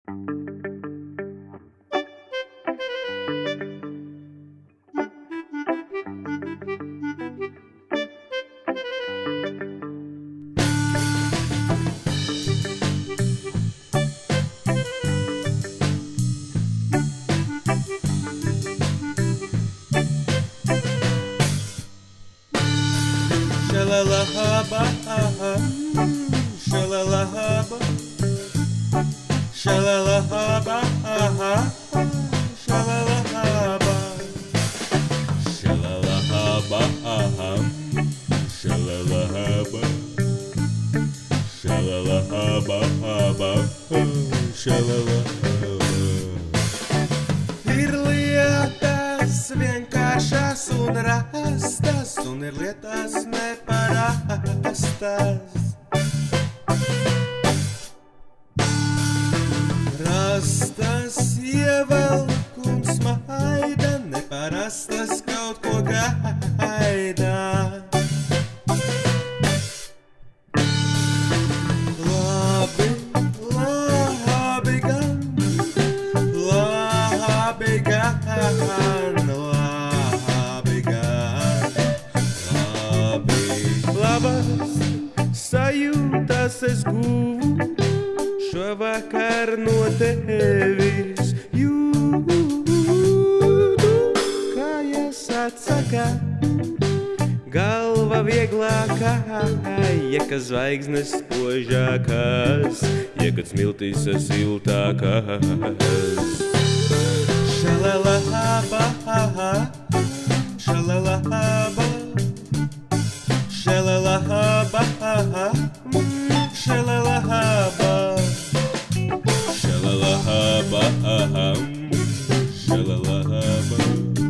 Shalalahaba, shalalahaba, shalalahaba, shalalahaba, shalalahaba, shalalahaba, shalalahaba, shalalahaba. Ir lietas vienkāršas un rastas, un ir lietas neparastas. Rastas ievelk un smaida, neparastas kaut ko gaida. Labi, labi gan, labi gan, labi gan, labi. Labas sajūtas es guvu šovakar no tevis jūtu, kājas atsaka, galva vieglākā, kad zvaigznes spožākās, kad smiltis siltākās. Shalalahaba, shalalahaba, shalalahaba, shalalahaba, shalalahaba, shalalahaba,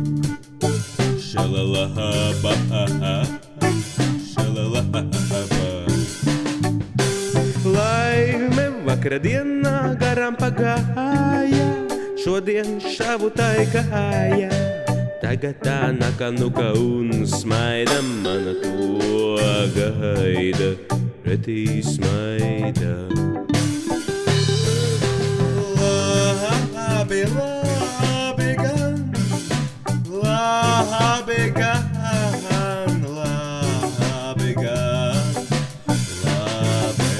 shalalahaba, shalalahaba. Laime vakara dienā garām pagāja, šodien šavu tai kāja. Tagad tā nakanuka un smaida, mana to gaida, pretī smaida. Labi, labi gan, labi gan, labi gan, labi.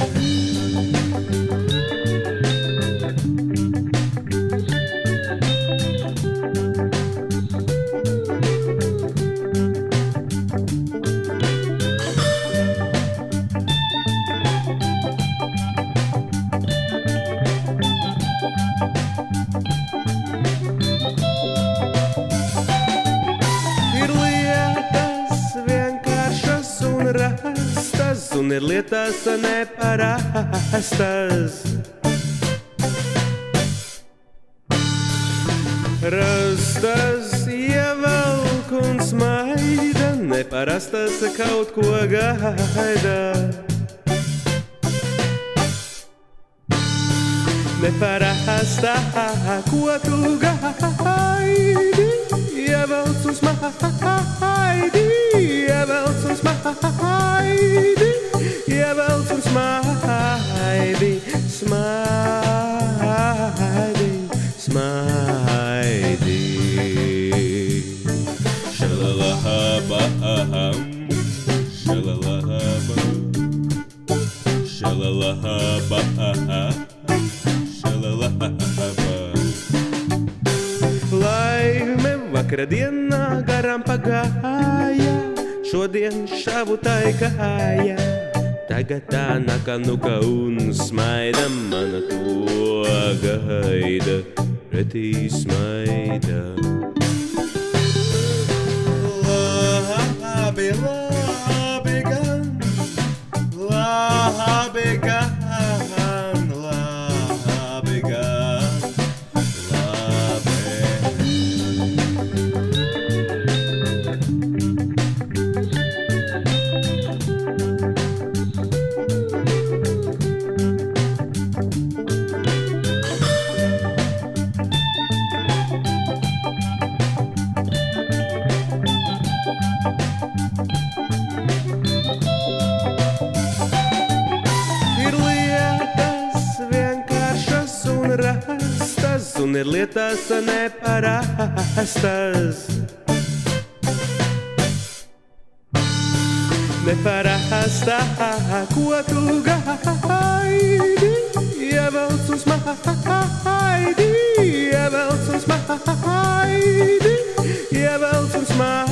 Un ir lietas neparastas. Rastas ievelk un smaida, neparastas kaut ko gaida. Neparastā, ko tu gaidi, ievelc un smaidi, ievelc un smaidi. Ievelc un smaidi, smaidi, smaidi. Shalalahaba, shalalahaba, shalalahaba, shalalahaba. Laime vakara dienā garām pagāja, šodien šavu tai kāja. Tagad tā nakanuka un smaida, mana to gaida, pretī smaida. Labi, labi gan, labi gan, labi gan, labi. un ir lietās neparastas. Neparastā, ko tu gaidi, ievelc uz maidi, ievelc uz maidi, ievelc uz maidi.